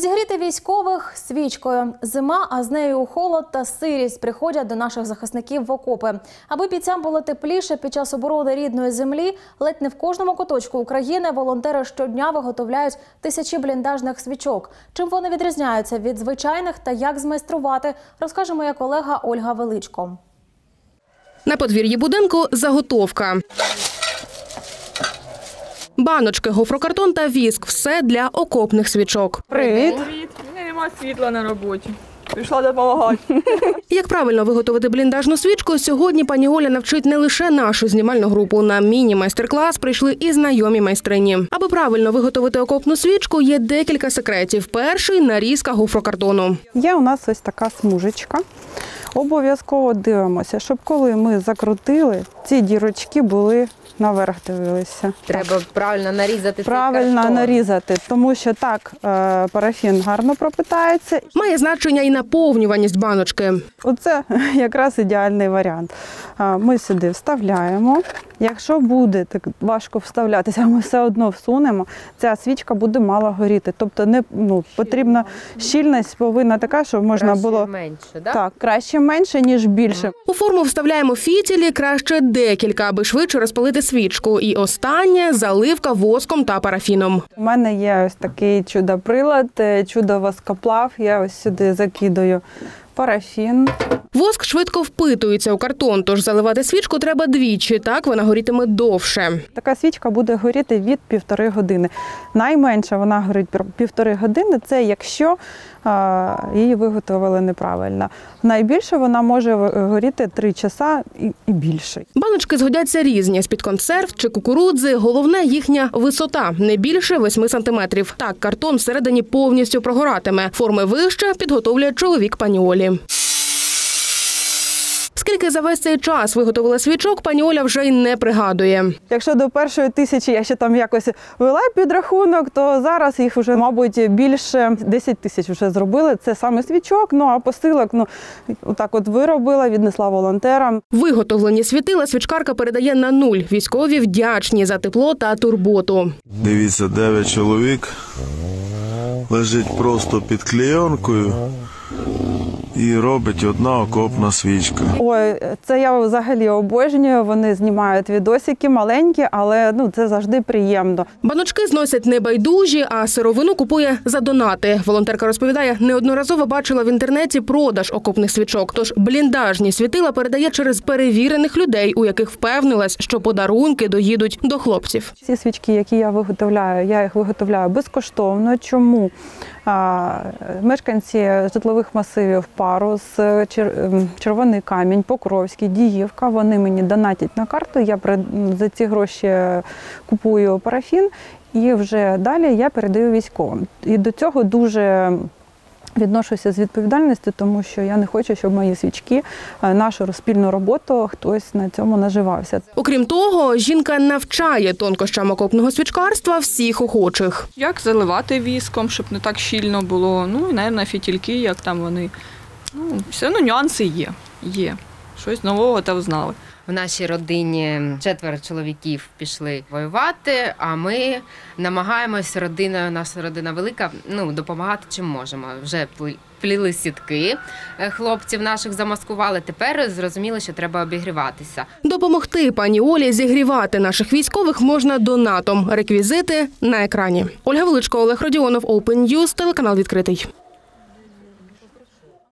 Зігріти військових свічкою. Зима, а з нею холод та сирість приходять до наших захисників в окопи. Аби бійцям було тепліше під час оборони рідної землі, ледь не в кожному куточку України волонтери щодня виготовляють тисячі бліндажних свічок. Чим вони відрізняються від звичайних та як змайструвати, розкаже моя колега Ольга Величко. На подвір'ї будинку заготовка. Баночки, гофрокартон та віск – все для окопних свічок. Привіт. Привіт. У мене немає світла на роботі. Прийшла допомагати. Як правильно виготовити бліндажну свічку, сьогодні пані Оля навчить не лише нашу знімальну групу. На міні-майстер-клас прийшли і знайомі майстрині. Аби правильно виготовити окопну свічку, є декілька секретів. Перший – нарізка гофрокартону. Є у нас ось така смужечка. Обов'язково дивимося, щоб коли ми закрутили, ці дірочки були наверх дивилися. Треба правильно нарізати. Правильно нарізати, тому що так парафін гарно пропитається. Має значення і наповнюваність баночки. Оце якраз ідеальний варіант. Ми сюди вставляємо. Якщо буде так важко вставлятися, ми все одно всунемо, ця свічка буде мало горіти. Тобто не потрібна щільність повинна така, щоб можна було менше, да? Так, краще менше, ніж більше. У форму вставляємо фітілі, краще декілька, аби швидше розпалити свічку. І останнє – заливка воском та парафіном. У мене є ось такий чудо-прилад, чудо-воскоплав. Я ось сюди закидаю парафін. Воск швидко впитується у картон, тож заливати свічку треба двічі, так вона горітиме довше. Така свічка буде горіти від 1,5 години. Найменше вона горить 1,5 години, це якщо її виготовили неправильно. Найбільше вона може горіти 3 часа і більше. Баночки згодяться різні, з-під консерв чи кукурудзи. Головне – їхня висота – не більше 8 сантиметрів. Так, картон всередині повністю прогоратиме. Форми вище підготовлює чоловік пані Олі. Скільки за весь цей час виготовила свічок, пані Оля вже й не пригадує. Якщо до першої 1000 я ще там якось вела підрахунок, то зараз їх вже, мабуть, більше 10 тисяч вже зробили. Це саме свічок, а посилок, отак от виробила, віднесла волонтерам. Виготовлені світила свічкарка передає на нуль. Військові вдячні за тепло та турботу. Дивіться, 9 чоловік лежить просто під клейонкою. І робить одна окопна свічка. Ой, це я взагалі обожнюю. Вони знімають відосики маленькі, але це завжди приємно. Баночки зносять не байдужі, а сировину купує за донати. Волонтерка розповідає, неодноразово бачила в інтернеті продаж окопних свічок. Тож бліндажні світила передає через перевірених людей, у яких впевнилась, що подарунки доїдуть до хлопців. Ці свічки, які я їх виготовляю безкоштовно. Чому? Мешканці житлових масивів Парус, Червоний Камінь, Покровський, Діївка, вони мені донатять на карту, я за ці гроші купую парафін і вже далі я передаю військовим. І до цього дуже відношуся з відповідальністю, тому що я не хочу, щоб мої свічки, нашу спільну роботу, хтось на цьому наживався. Окрім того, жінка навчає тонкощам окопного свічкарства всіх охочих. Як заливати віском, щоб не так щільно було. І, мабуть, фітільки, як там вони. Все одно нюанси є. Щось нового та взнали. В нашій родині 4 чоловіків пішли воювати, а ми намагаємось, наша родина велика, допомагати чим можемо. Вже пліли сітки, хлопців наших замаскували, тепер зрозуміли, що треба обігріватися. Допомогти пані Олі зігрівати наших військових можна донатом. Реквізити на екрані. Ольга Величко, Олег Родіонов, Open News, телеканал «Відкритий».